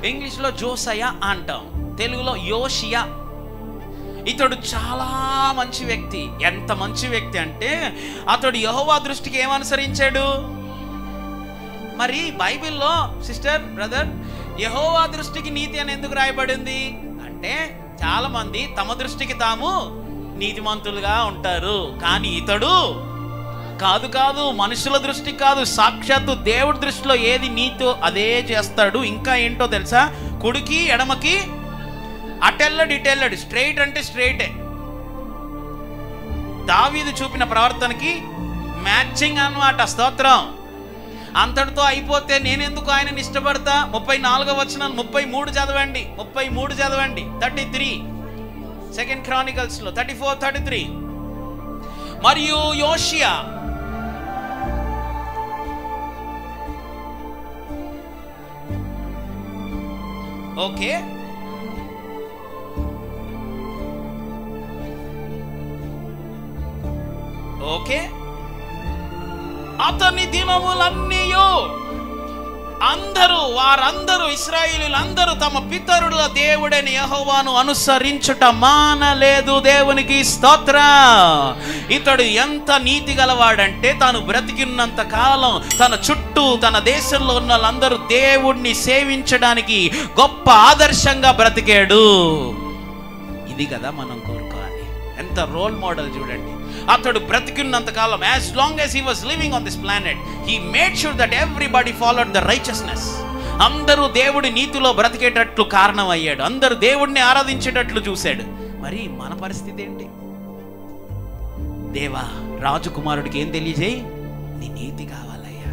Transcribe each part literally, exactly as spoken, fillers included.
ఇంగ్లీష్లో జోసయ అంటాం, తెలుగులో యోషియా. ఇతడు చాలా మంచి వ్యక్తి. ఎంత మంచి వ్యక్తి అంటే అతడు యెహోవా దృష్టికి ఏమనుసరించాడు? మరి బైబిల్లో సిస్టర్ బ్రదర్ యెహోవా దృష్టికి నీతి అని ఎందుకు రాయబడింది అంటే, చాలా మంది తమ దృష్టికి తాము నీతిమంతులుగా ఉంటారు, కానీ ఇతడు కాదు కాదు మనుషుల దృష్టికి కాదు, సాక్షాత్తు దేవుడి దృష్టిలో ఏది నీతో అదే చేస్తాడు. ఇంకా ఏంటో తెలుసా? కుడికి ఎడమకి అటెల్లడ్ ఇటెల్లడ్, స్ట్రైట్ అంటే స్ట్రైటే. దావీదు చూపిన ప్రవర్తనకి మ్యాచింగ్ అన్నమాట. స్తోత్రం. అంతటితో అయిపోతే నేనెందుకు ఆయనని ఇష్టపడతా? ముప్పై నాలుగో వచనం ముప్పై మూడు చదవండి, ముప్పై మూడు చదవండి. థర్టీ త్రీ సెకండ్ క్రానికల్స్ లో థర్టీ ఫోర్ థర్టీ త్రీ. మరియు యోషియా ఓకే ఓకే అతని దినములన్నీ అందరూ వారందరూ ఇశ్రాయేలీయులందరూ తమ పితరుల దేవుడైన యెహోవాను అనుసరించుట మానలేదు. దేవునికి స్తోత్రం. ఇతడు ఎంత నీతి గలవాడంటే తాను బ్రతికినంత కాలం తన చుట్టూ తన దేశంలో ఉన్న వాళ్ళందరూ దేవుణ్ణి సేవించడానికి గొప్ప ఆదర్శంగా బ్రతికాడు. ఇది కదా మనం కోరుకోవాలి. ఎంత రోల్ మోడల్ చూడండి. అతడు బ్రతికినంత కాలం, as long as he was living on this planet, he made sure that everybody followed the righteousness. అందరూ దేవుడి నీతిలో బ్రతికేటట్లు కారణం అయ్యాడు. అందరూ దేవుడిని ఆరాధించేటట్లు చూశాడు. మరి మన పరిస్థితి ఏంటి? దేవా, రాజకుమారుడికి ఏం తెలియజేయి? నీ నీతి కావాలయ్యా.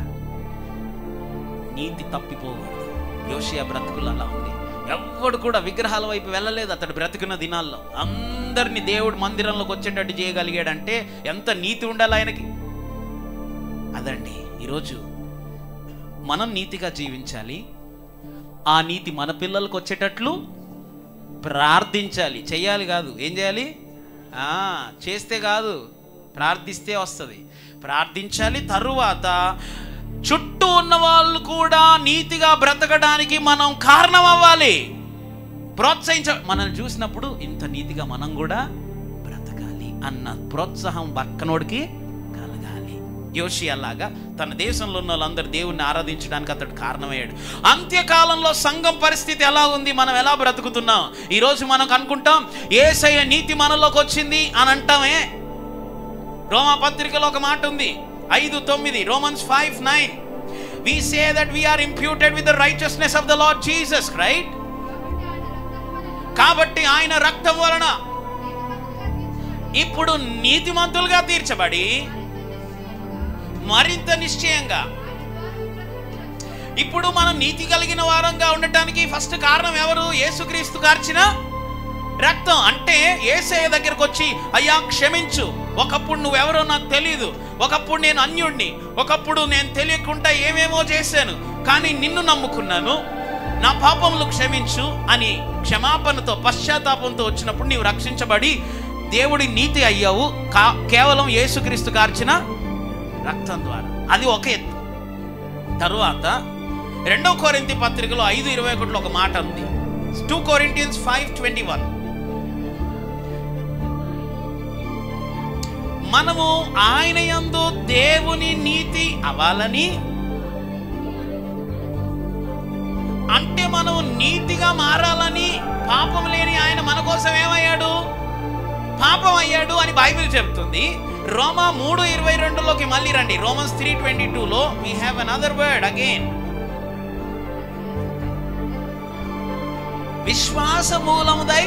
నీతి తప్పిపోకూడదు. యోషియా బ్రతుకులు అలా ఉంది. ఎవ్వడు కూడా విగ్రహాల వైపు వెళ్ళలేదు అతడు బ్రతికిన దినాల్లో. అందరినీ దేవుడు మందిరంలోకి వచ్చేటట్టు చేయగలిగాడంటే ఎంత నీతి ఉండాలి ఆయనకి. అదండి ఈరోజు మనం నీతిగా జీవించాలి. ఆ నీతి మన పిల్లలకు వచ్చేటట్లు ప్రార్థించాలి. చెయ్యాలి కాదు, ఏం చేయాలి? చేస్తే కాదు, ప్రార్థిస్తే వస్తుంది. ప్రార్థించాలి. తరువాత చుట్టూ ఉన్న వాళ్ళు కూడా నీతిగా బ్రతకడానికి మనం కారణం అవ్వాలి, ప్రోత్సహించ. మనల్ని చూసినప్పుడు ఇంత నీతిగా మనం కూడా బ్రతకాలి అన్న ప్రోత్సాహం పక్కనోడికి కలగాలి. యోషియా లాగా తన దేశంలో ఉన్న వాళ్ళందరూ దేవుణ్ణి ఆరాధించడానికి అతడు కారణమయ్యాడు. అంత్యకాలంలో సంఘం పరిస్థితి ఎలా ఉంది? మనం ఎలా బ్రతుకుతున్నాం? ఈరోజు మనకు అనుకుంటాం యేసయ్య నీతి మనలోకి వచ్చింది అని అంటామే. రోమా పత్రికలో ఒక మాట ఉంది, ఐదు తొమ్మిది, Romans five nine. We say that we are imputed with the righteousness of the Lord Jesus, right? కాబట్టి ఆయన రక్తం వలన ఇప్పుడు నీతిమంతులుగా తీర్చబడి మరింత నిశ్చయంగా ఇప్పుడు మనం నీతి కలిగిన వారంగా ఉండటానికి ఫస్ట్ కారణం ఎవరు? యేసుక్రీస్తు కార్చిన రక్తం. అంటే యేసయ్య దగ్గరకు వచ్చి, అయ్యా క్షమించు, ఒకప్పుడు నువ్వెవరో నాకు తెలియదు, ఒకప్పుడు నేను అన్యుణ్ణి, ఒకప్పుడు నేను తెలియకుండా ఏమేమో చేశాను, కానీ నిన్ను నమ్ముకున్నాను, నా పాపములు క్షమించు అని క్షమాపణతో పశ్చాత్తాపంతో వచ్చినప్పుడు నీవు రక్షించబడి దేవుడి నీతి అయ్యావు కేవలం యేసుక్రీస్తు కార్చిన రక్తం ద్వారా. అది ఒక ఎత్తు. తరువాత రెండో కొరింథీ పత్రికలో ఐదు ఇరవై ఒకటిలో ఒక మాట ఉంది, two Corinthians five twenty one. మనము ఆయన యందు దేవుని నీతి అవ్వాలని, అంటే మనం నీతిగా మారాలని, పాపం లేని ఆయన మన కోసం ఏమయ్యాడు? పాపం అయ్యాడు అని బైబిల్ చెప్తుంది. రోమా మూడు ఇరవై రెండులోకి మళ్ళీ రండి. రోమన్స్ త్రీ ట్వంటీ టూలో we have another word again. విశ్వాస మూలముదై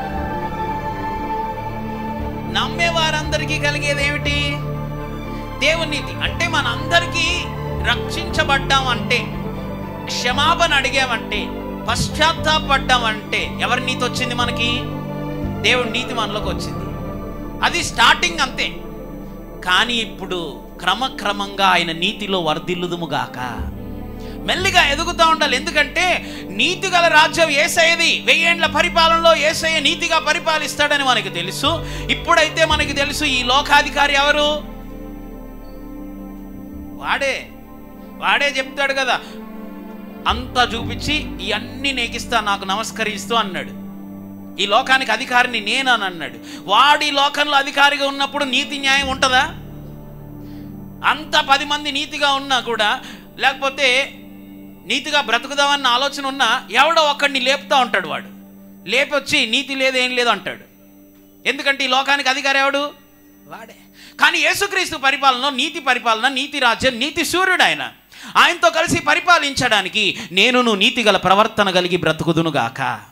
నమ్మే వారందరికీ కలిగేది ఏమిటి? దేవుని నీతి. అంటే మనందరికీ రక్షించబడ్డామంటే, క్షమాపణ అడిగామంటే, పశ్చాత్తాపడ్డామంటే ఎవరి నీతి వచ్చింది? మనకి దేవుడి నీతి మనలోకి వచ్చింది. అది స్టార్టింగ్ అంతే. కానీ ఇప్పుడు క్రమక్రమంగా ఆయన నీతిలో వర్ధిల్లుదుముగాక, మెల్లిగా ఎదుగుతూ ఉండాలి. ఎందుకంటే నీతి గల రాజ్యం యేసయ్యది. వెయ్యేండ్ల పరిపాలనలో యేసయ్య నీతిగా పరిపాలిస్తాడని మనకు తెలుసు. ఇప్పుడైతే మనకి తెలుసు ఈ లోకాధికారి ఎవరు? వాడే వాడే చెప్తాడు కదా, అంతా చూపించి ఇవన్నీ నేకిస్తా, నాకు నమస్కరిస్తూ అన్నాడు. ఈ లోకానికి అధికారిని నేను అని అన్నాడు. వాడి లోకంలో అధికారిగా ఉన్నప్పుడు నీతి న్యాయం ఉంటుందా? అంత పది మంది నీతిగా ఉన్నా కూడా, లేకపోతే నీతిగా బ్రతుకుదామన్న ఆలోచన ఉన్నా ఎవడో ఒక్కడిని లేపుతూ ఉంటాడు. వాడు లేపొచ్చి నీతి లేదు ఏం లేదు అంటాడు. ఎందుకంటే ఈ లోకానికి అధికారి ఎవడు? వాడే. కానీ యేసుక్రీస్తు పరిపాలన నీతి పరిపాలన, నీతి రాజ్యం, నీతి సూర్యుడు ఆయన. ఆయనతో కలిసి పరిపాలించడానికి నేను నువ్వు నీతి గల ప్రవర్తన కలిగి బ్రతుకుదునుగాక.